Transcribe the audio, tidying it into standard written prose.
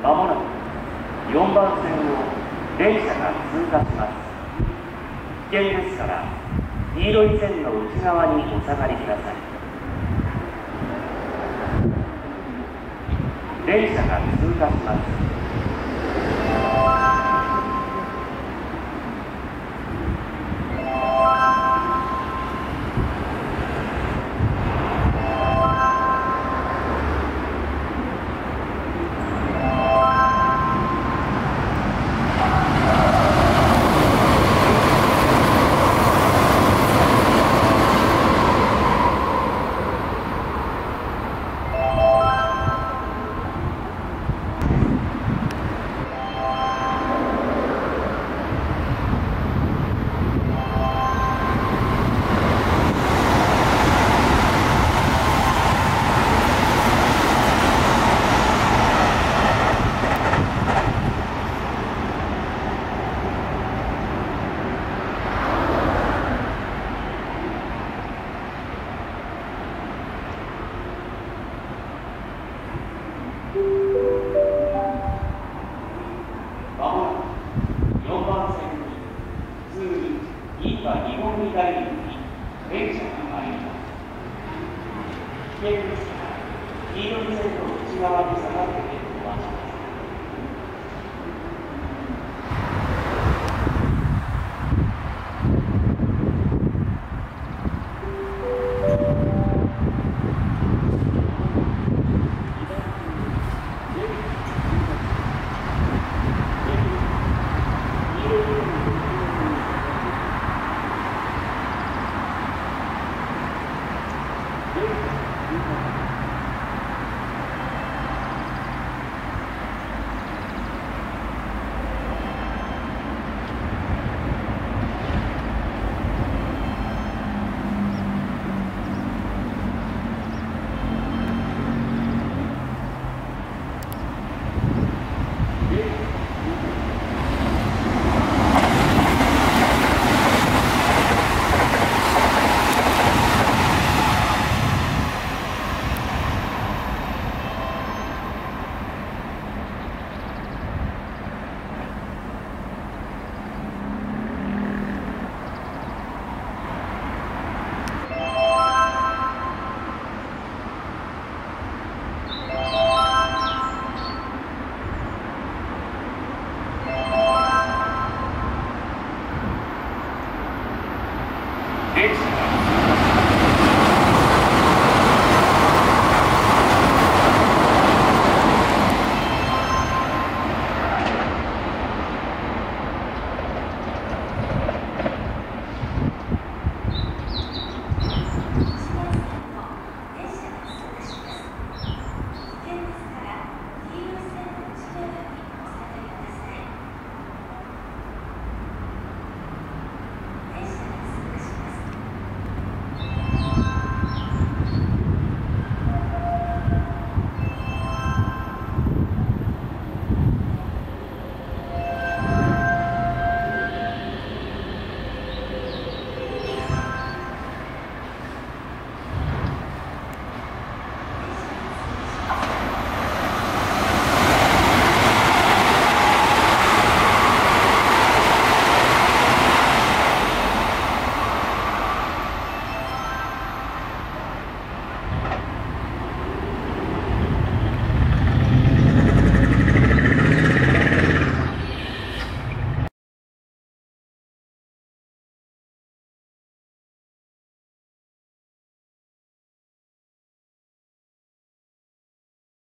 まもなく4番線を電車が通過します。危険ですから黄色い線の内側にお下がりください。電車が通過します。4番線に普通に銀河日本医大に電車が参ります。危険ですから黄色い線の内側に下がってお待ちください。Thank you.